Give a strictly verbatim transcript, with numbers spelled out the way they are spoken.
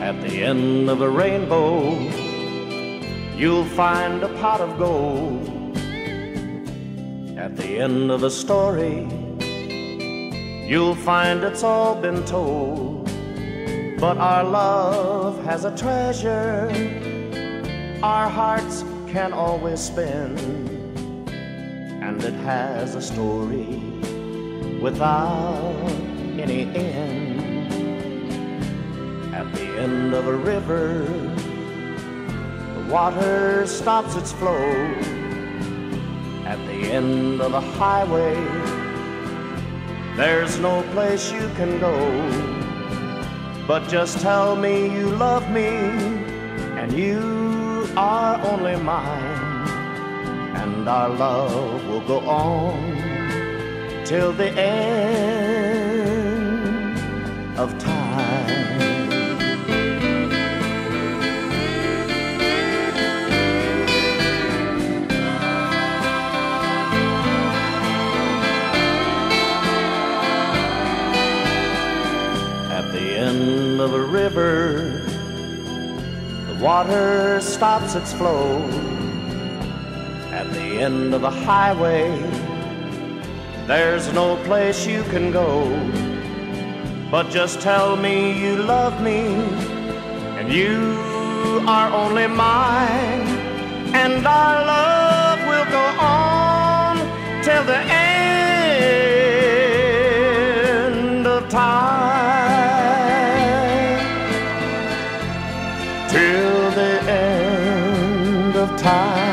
At the end of a rainbow, you'll find a pot of gold. At the end of a story, you'll find it's all been told. But our love has a treasure our hearts can always spin, and it has a story without any end. At the end of a river, the water stops its flow. At the end of a highway, there's no place you can go. But just tell me you love me, and you are only mine, and our love will go on till the end of time. At the end of a river, the water stops its flow. At the end of a highway, there's no place you can go. But just tell me you love me, and you are only mine, and our love will go on till the end of time. Till the end of time.